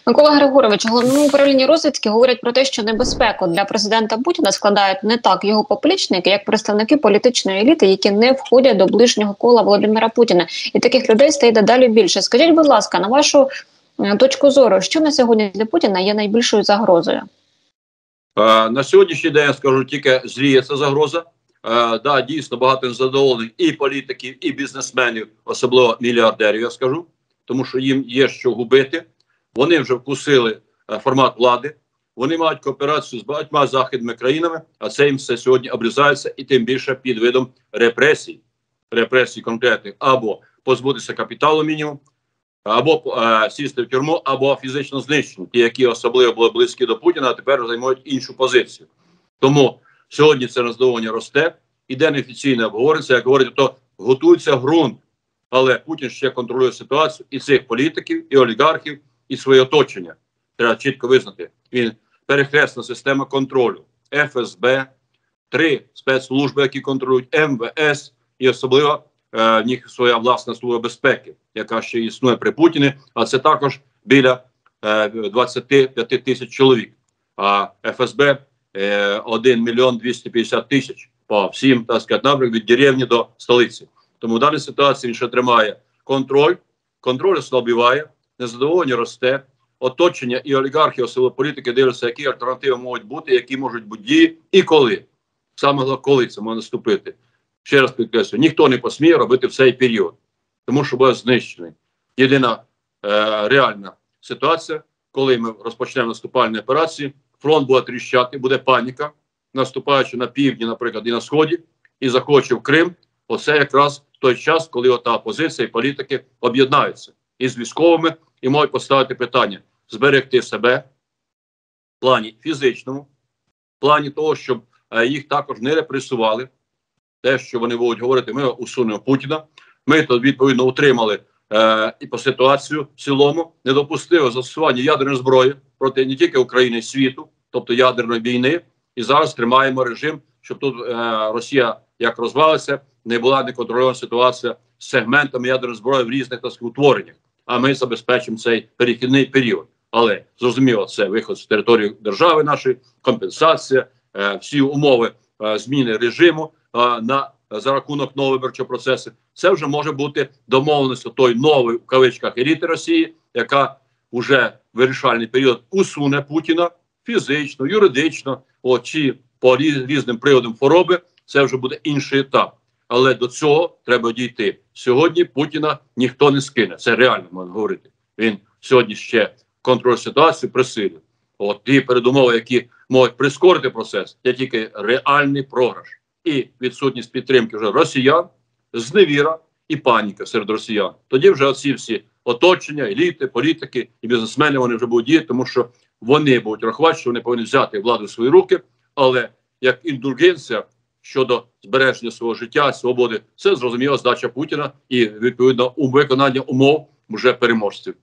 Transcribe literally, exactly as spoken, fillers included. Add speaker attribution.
Speaker 1: Микола Григорович, у головному управлінні розвідки говорять про те, що небезпеку для президента Путіна складають не так його поплічники, як представники політичної еліти, які не входять до ближнього кола Володимира Путіна. І таких людей стає дедалі більше. Скажіть, будь ласка, на вашу точку зору, що на сьогодні для Путіна є найбільшою загрозою?
Speaker 2: А, на сьогоднішній день, я скажу, тільки зріє ця загроза. А, да, дійсно, багато незадоволених і політиків, і бізнесменів, особливо мільярдерів, я скажу, тому що їм є що губити. Вони вже вкусили а, формат влади, вони мають кооперацію з багатьма західними країнами, а це їм все сьогодні обрізається, і тим більше під видом репресій, репресій конкретних, або позбутися капіталу мінімум, або е, сісти в тюрму, або фізично знищені, ті, які особливо були близькі до Путіна, а тепер займають іншу позицію. Тому сьогодні це роздоволення росте, іде неофіційне обговорення, як говорять, то готується ґрунт, але Путін ще контролює ситуацію і цих політиків, і олігархів, і своє оточення. Треба чітко визнати. Він перехресна система контролю, еф ес бе, три спецслужби, які контролюють, ем ве ес, і особливо в них своя власна служба безпеки, яка ще існує при Путіні, а це також біля е, двадцять п'ять тисяч чоловік. А еф ес бе е, один мільйон двісті п'ятдесят тисяч по всім, так сказати, напрямкам від деревні до столиці. Тому в даній ситуації він ще тримає контроль, контроль ослабіває, незадоволення росте, оточення і олігархи, особливо політики, дивляться, які альтернативи можуть бути, які можуть бути дії і коли. Саме головне, коли це може наступити. Ще раз підкреслюю, ніхто не посміє робити в цей період, тому що буде знищений. Єдина е, реальна ситуація, коли ми розпочнемо наступальні операції, фронт буде тріщати, буде паніка, наступаючи на півдні, наприклад, і на сході, і захоче в Крим, оце якраз той час, коли ота опозиція і політики об'єднаються із військовими і можуть поставити питання зберегти себе в плані фізичному, в плані того, щоб е, їх також не репресували. Те, що вони будуть говорити, ми усунемо Путіна. Ми то відповідно утримали е, і по ситуацію в цілому, не допустили застосування ядерної зброї проти не тільки України, і світу, тобто ядерної війни. І зараз тримаємо режим, щоб тут е, Росія, як розвалиться, не була неконтрольована ситуація з сегментами ядерної зброї в різних, так сказати, утвореннях. А ми забезпечимо цей перехідний період. Але, зрозуміло, це виход з території держави нашої, компенсація, е, всі умови е, зміни режиму, на за рахунок нового виборчого процесу, це вже може бути домовленістю той нової, в кавичках, еліти Росії, яка вже в вирішальний період усуне Путіна фізично, юридично, от, чи по різним приводам хвороби, це вже буде інший етап. Але до цього треба дійти. Сьогодні Путіна ніхто не скине, це реально можна говорити. Він сьогодні ще контролює ситуацію при силі. От ті передумови, які можуть прискорити процес, це тільки реальний програш. І відсутність підтримки вже росіян, зневіра і паніка серед росіян. Тоді вже оці всі оточення, еліти, політики і бізнесмени, вони вже будуть діяти, тому що вони будуть рахувати, що вони повинні взяти владу в свої руки, але як індульгенція щодо збереження свого життя, свободи, це зрозуміла здача Путіна і відповідно у виконання умов вже переможців.